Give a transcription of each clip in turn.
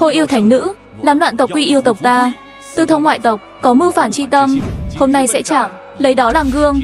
Hồi yêu thánh nữ, làm loạn tộc quy yêu tộc ta, tư thông ngoại tộc, có mưu phản chi tâm, hôm nay sẽ chạm, lấy đó làm gương.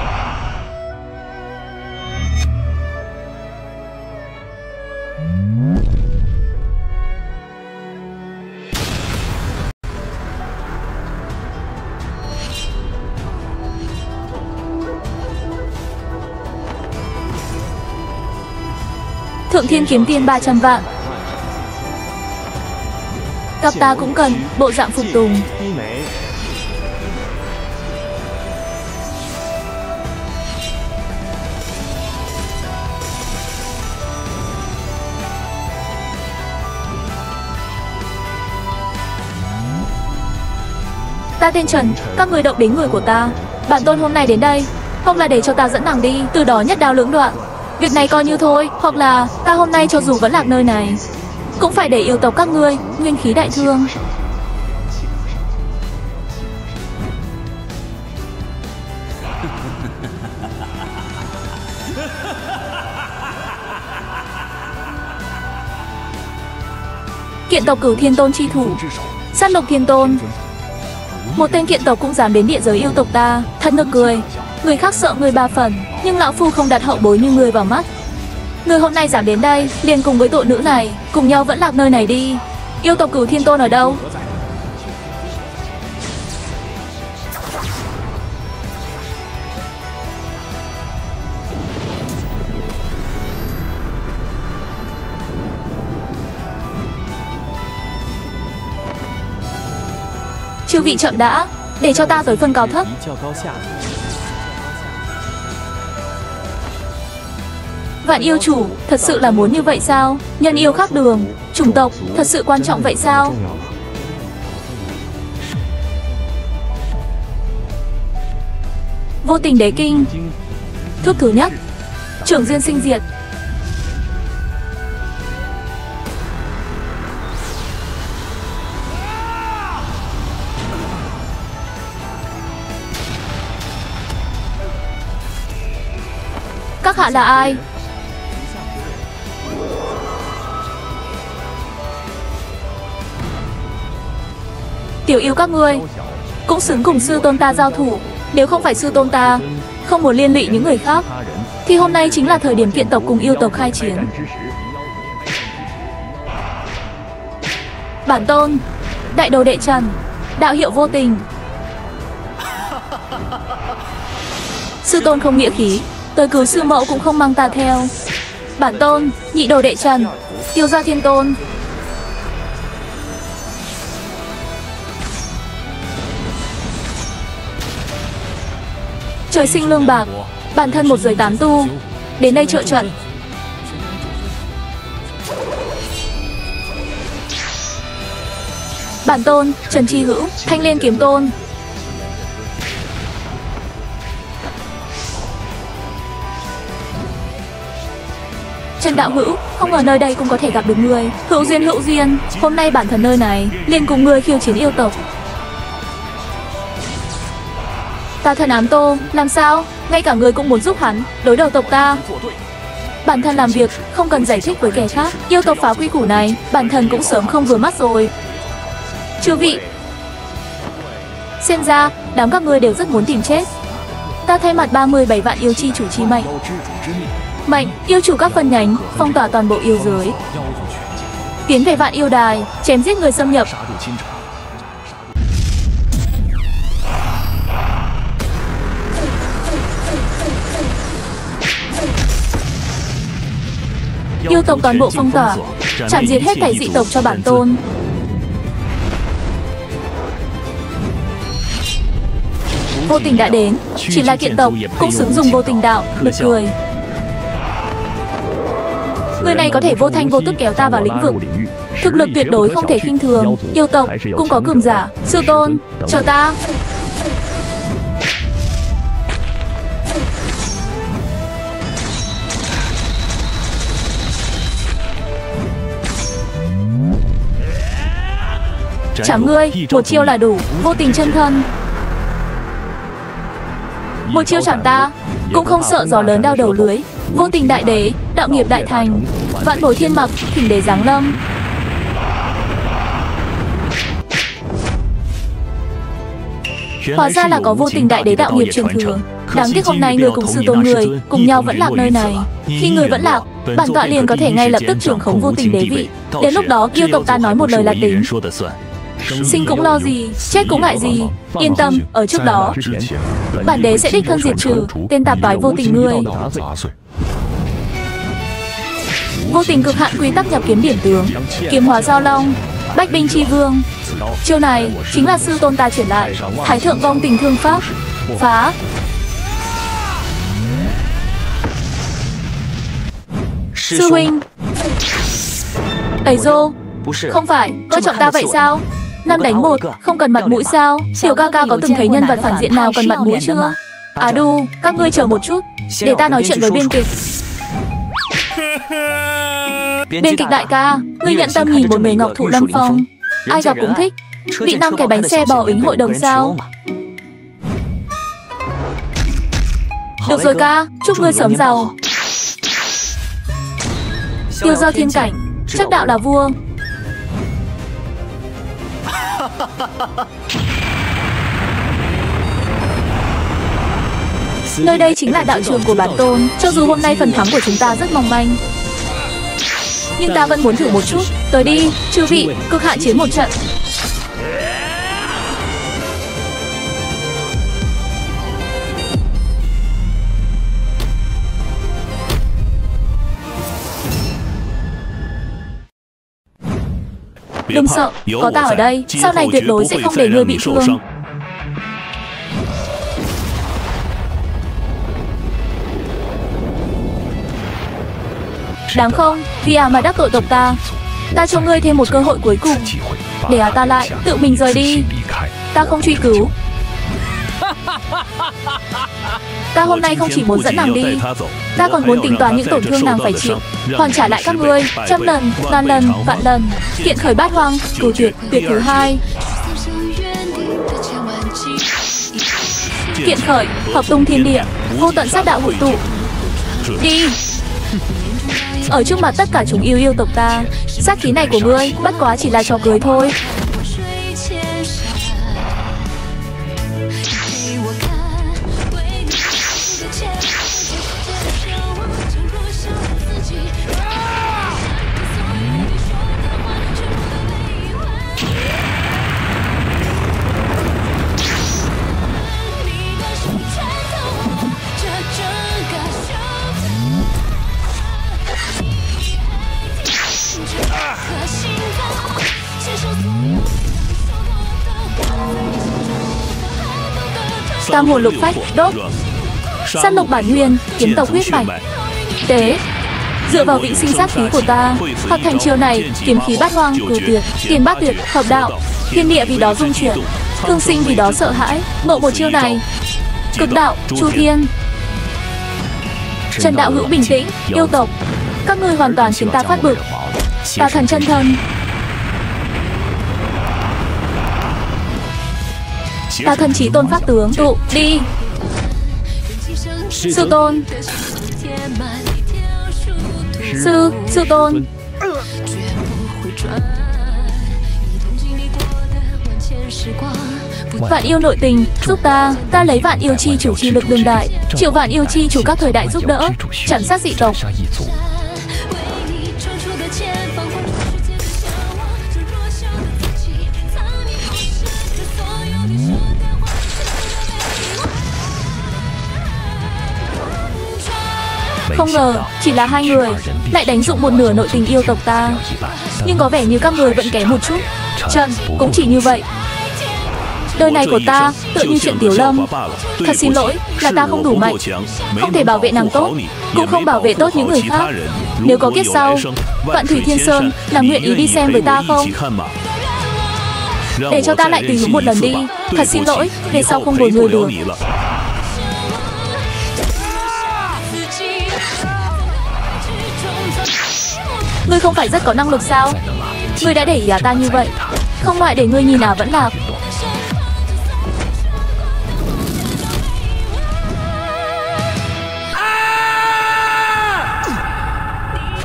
Thượng thiên kiếm tiền 300 vạn. Gặp ta cũng cần bộ dạng phục tùng. Ta tên Trần, các người động đến người của ta. Bản tôn hôm nay đến đây, hoặc là để cho ta dẫn nàng đi, từ đó nhất đao lưỡng đoạn. Việc này coi như thôi, hoặc là ta hôm nay cho dù vẫn lạc nơi này, cũng phải để yêu tộc các ngươi nguyên khí đại thương. Kiện tộc Cửu Thiên Tôn chi thủ, sát lục Thiên Tôn. Một tên kiện tộc cũng dám đến địa giới yêu tộc ta, thật nực cười. Người khác sợ người 3 phần, nhưng lão phu không đặt hậu bối như người vào mắt. Người hôm nay dám đến đây, liền cùng với tội nữ này, cùng nhau vẫn lạc nơi này đi. Yêu tộc Cửu Thiên Tôn ở đâu? Chư vị chậm đã, để cho ta tới phân cao thấp. Vạn yêu chủ, thật sự là muốn như vậy sao? Nhân yêu khác đường, chủng tộc, thật sự quan trọng vậy sao? Vô tình đế kinh. Thuốc thứ nhất, trưởng duyên sinh diệt. Các hạ là ai? Tiểu yêu các ngươi cũng xứng cùng sư tôn ta giao thủ. Nếu không phải sư tôn ta không muốn liên lụy những người khác, thì hôm nay chính là thời điểm kiện tộc cùng yêu tộc khai chiến. Bản tôn, đại đồ đệ Trần, đạo hiệu vô tình. Sư tôn không nghĩa khí, tới cứu sư mẫu cũng không mang ta theo. Bản tôn, nhị đồ đệ Trần, Tiêu Gia Thiên Tôn. Trời sinh lương bạc, bản thân một giới 8 tu, đến đây trợ trận. Bản tôn, Trần Chi Hữu, Thanh Liên Kiếm Tôn. Trần đạo hữu, không ngờ nơi đây cũng có thể gặp được người. Hữu duyên, hôm nay bản thân nơi này liền cùng người khiêu chiến yêu tộc. Ta thân ám Tô, làm sao? Ngay cả người cũng muốn giúp hắn đối đầu tộc ta. Bản thân làm việc không cần giải thích với kẻ khác. Yêu tộc phá quy củ này, bản thân cũng sớm không vừa mắt rồi. Chư vị, xem ra đám các ngươi đều rất muốn tìm chết. Ta thay mặt 37 vạn yêu chi chủ chi mệnh, mệnh yêu chủ các phân nhánh phong tỏa toàn bộ yêu giới, tiến về vạn yêu đài, chém giết người xâm nhập. Yêu tộc toàn bộ phong tỏa, chạm diệt hết thảy dị tộc cho bản tôn. Vô tình đã đến, chỉ là kiện tộc cũng xứng dùng vô tình đạo, nực cười. Người này có thể vô thanh vô tức kéo ta vào lĩnh vực, thực lực tuyệt đối không thể khinh thường. Yêu tộc cũng có cường giả. Sư tôn, chờ ta. Chảm ngươi, một chiêu là đủ. Vô tình chân thân. Một chiêu chảm ta, cũng không sợ gió lớn đao đầu lưới. Vô tình đại đế, đạo nghiệp đại thành, vạn bối thiên mặc, thỉnh đế giáng lâm. Hóa ra là có vô tình đại đế đạo nghiệp truyền thừa. Đáng tiếc hôm nay người cùng sư tôn người cùng nhau vẫn lạc nơi này. Khi người vẫn lạc, bản tọa liền có thể ngay lập tức trưởng khống vô tình đế vị. Đến lúc đó yêu tộc ta nói một lời là tính. Sinh cũng lo gì, chết cũng ngại gì. Yên tâm, ở trước đó bản đế sẽ đích thân diệt trừ tên tạp toái vô tình ngươi. Vô tình cực hạn quy tắc nhập kiếm điển tướng, kiếm hóa giao long, bách binh chi vương. Chiêu này chính là sư tôn ta chuyển lại, Thái thượng vong tình thương pháp. Phá. Sư huynh. Ấy dô, không phải, coi trọng ta vậy sao? 5-1, không cần mặt mũi sao? Tiểu ca ca có từng thấy nhân vật phản diện nào cần mặt mũi chưa? À đu, các ngươi chờ một chút, để ta nói chuyện với biên kịch. Biên kịch đại ca, ngươi nhận tâm nhìn một người ngọc thụ lâm phong, ai gặp cũng thích. Vị 5 cái bánh xe bò ính hội đồng sao? Được rồi ca, chúc ngươi sớm giàu. Tiêu giao thiên cảnh, chắc đạo là vua. Nơi đây chính là đạo trường của bản tôn. Cho dù hôm nay phần thắng của chúng ta rất mong manh, nhưng ta vẫn muốn thử một chút. Tới đi, chư vị, cực hạn chiến một trận. Đừng sợ, có ta ở đây, sau này tuyệt đối sẽ không để ngươi bị thương. Đáng không, vì mà đắc tội tộc ta. Ta cho ngươi thêm một cơ hội cuối cùng, để ta lại tự mình rời đi. Ta không truy cứu. Ta hôm nay không chỉ muốn dẫn nàng đi, ta còn muốn tính toán những tổn thương nàng phải chịu, hoàn trả lại các ngươi 100 lần, 1000 lần, vạn lần. Kiện khởi bát hoang, cửu tuyệt, tuyệt thứ 2. Kiện khởi, hợp tung thiên địa, vô tận sát đạo hội tụ. Đi. Ở trước mặt tất cả chúng yêu tộc ta, sát khí này của ngươi bất quá chỉ là trò cười thôi. Tam hồn lục phách, đốt. Sát lục bản nguyên, kiếm tộc huyết mạch. Tế. Dựa vào vị sinh sát khí của ta, hợp thành chiêu này, kiếm khí bát hoang, cửu tuyệt, tiền bát tuyệt, hợp đạo. Thiên địa vì đó rung chuyển, thương sinh vì đó sợ hãi. Ngộ một chiêu này, cực đạo, chu thiên. Trần đạo hữu bình tĩnh, yêu tộc, các ngươi hoàn toàn khiến ta phát bực. Tà thần chân thân. Ta thần chí tôn pháp tướng, tụ, đi. Sư tôn. Sư tôn. Vạn yêu nội tình, giúp ta lấy vạn yêu chi chủ chi lực đương đại, triệu vạn yêu chi chủ các thời đại giúp đỡ, chặn sát dị tộc. Không ngờ, chỉ là 2 người lại đánh dụng một nửa nội tình yêu tộc ta. Nhưng có vẻ như các người vẫn kém một chút. Trận cũng chỉ như vậy. Đời này của ta tựa như chuyện Tiểu Lâm. Thật xin lỗi, là ta không đủ mạnh, không thể bảo vệ nàng tốt, cũng không bảo vệ tốt những người khác. Nếu có kiếp sau, Vạn Thủy Thiên Sơn là nguyện ý đi xem với ta không? Để cho ta lại tùy hứng một lần đi. Thật xin lỗi, về sau không bồi người được. Ngươi không phải rất có năng lực sao? Ngươi đã để ý ta như vậy, không loại để ngươi nhìn vẫn lạc.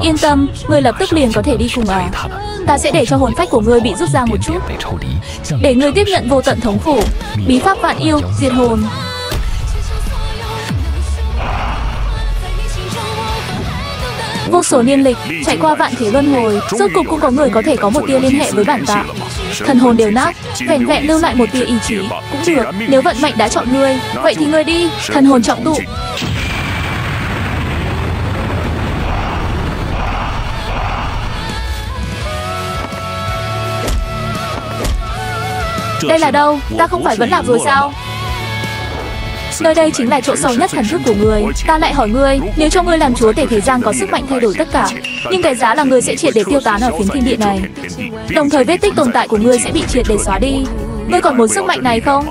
Yên tâm, ngươi lập tức liền có thể đi cùng à. Ta sẽ để cho hồn phách của ngươi bị rút ra một chút, để ngươi tiếp nhận vô tận thống khổ. Bí pháp vạn yêu, diệt hồn. Vô số niên lịch, trải qua vạn thế luân hồi, rốt cục cũng có người có thể có một tia liên hệ với bản tạng. Thần hồn đều nát, vẻn vẹn lưu lại một tia ý chí cũng được. Nếu vận mệnh đã chọn ngươi, vậy thì ngươi đi. Thần hồn trọng tụ. Đây là đâu? Ta không phải vẫn lạc rồi sao? Nơi đây chính là chỗ sâu nhất thần thức của người. Ta lại hỏi ngươi, nếu cho ngươi làm chúa tể thế gian có sức mạnh thay đổi tất cả, nhưng cái giá là ngươi sẽ triệt để tiêu tán ở phiến thiên địa này. Đồng thời vết tích tồn tại của ngươi sẽ bị triệt để xóa đi. Ngươi còn muốn sức mạnh này không?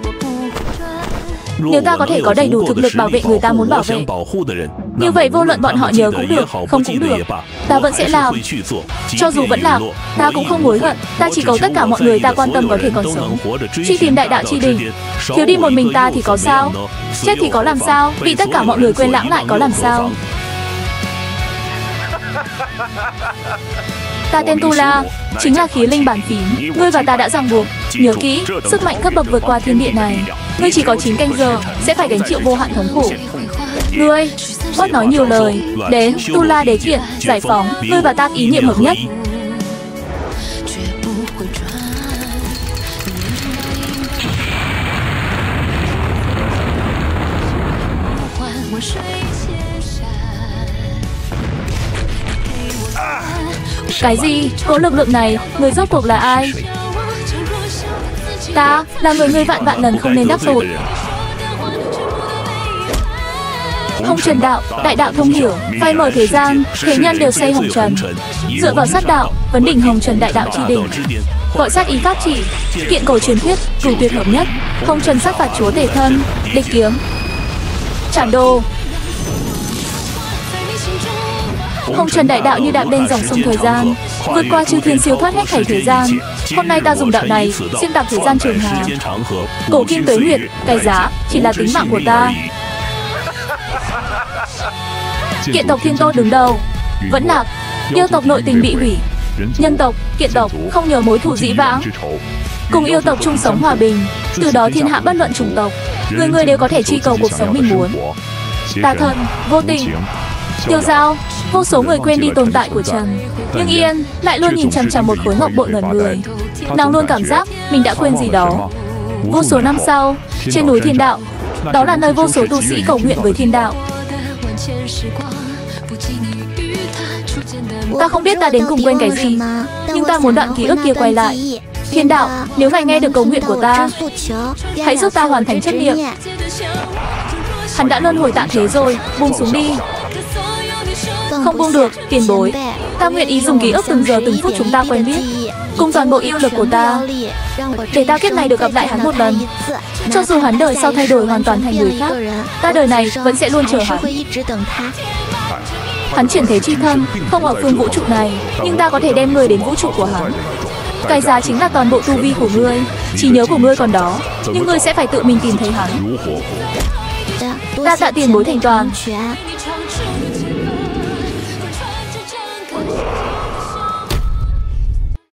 Nếu ta có thể có đầy đủ thực lực bảo vệ người ta muốn bảo vệ, như vậy vô luận bọn họ nhớ cũng được, không cũng được, ta vẫn sẽ làm. Cho dù vẫn lạc, ta cũng không hối hận. Ta chỉ cầu tất cả mọi người ta quan tâm có thể còn sống, truy tìm đại đạo chi đỉnh. Thiếu đi một mình ta thì có sao? Chết thì có làm sao? Bị tất cả mọi người quên lãng lại có làm sao? Ta tên Tu La, chính là khí linh bản phím. Ngươi và ta đã ràng buộc. Nhớ kỹ, sức mạnh cấp bậc vượt qua thiên địa này. Ngươi chỉ có 9 canh giờ, sẽ phải gánh chịu vô hạn thống khổ. Ngươi, bớt nói nhiều lời. Đến, Tu La đế kiện, giải phóng. Ngươi và ta ý niệm hợp nhất. Cái gì? Có lực lượng này, người rốt cuộc là ai? Ta là người ngươi vạn vạn lần không nên đắc tội. Hồng Trần đạo, đại đạo thông hiểu, phai mở thế gian, thế nhân đều xây Hồng Trần. Dựa vào sát đạo, vấn đỉnh Hồng Trần đại đạo chi đỉnh. Gọi sát ý pháp chỉ, kiện cổ truyền thuyết, cửu tuyệt hợp nhất. Hồng Trần sát phạt chúa tể thân, địch kiếm. Trảm đồ. Hồng Trần đại đạo như đạp lên dòng sông thời gian, vượt qua chư thiên siêu thoát hết thảy thời gian. Hôm nay ta dùng đạo này xuyên tạc thời gian trường hà. Cổ kim tới nguyệt, cái giá chỉ là tính mạng của ta. Kiện tộc Thiên Tôn đứng đầu, vẫn lạc. Yêu tộc nội tình bị hủy. Nhân tộc, kiện tộc không nhớ mối thù dĩ vãng, cùng yêu tộc chung sống hòa bình. Từ đó thiên hạ bất luận chủng tộc, người người đều có thể truy cầu cuộc sống mình muốn. Tà thần, vô tình, tiêu dao, vô số người quên đi tồn tại của Trần. Nhưng Yên lại luôn nhìn chằm chằm một khối ngọc bội ngẩn người. Nàng luôn cảm giác mình đã quên gì đó. Vô số năm sau, trên núi Thiên Đạo, đó là nơi vô số tu sĩ cầu nguyện với Thiên Đạo. Ta không biết ta đến cùng quên cái gì, nhưng ta muốn đoạn ký ức kia quay lại. Thiên Đạo, nếu ngài nghe được cầu nguyện của ta, hãy giúp ta hoàn thành chấp niệm. Hắn đã luân hồi tạng thế rồi, buông xuống đi. Không buông được, tiền bối. Ta nguyện ý dùng ký ức từng giờ từng phút chúng ta quen biết, cùng toàn bộ yêu lực của ta, để ta kiếp này được gặp lại hắn một lần. Cho dù hắn đời sau thay đổi hoàn toàn thành người khác, ta đời này vẫn sẽ luôn chờ hắn. Hắn chuyển thế chi thân, không ở phương vũ trụ này, nhưng ta có thể đem người đến vũ trụ của hắn. Cái giá chính là toàn bộ tu vi của ngươi. Trí nhớ của ngươi còn đó, nhưng ngươi sẽ phải tự mình tìm thấy hắn. Ta tạ tiền bối thành toàn.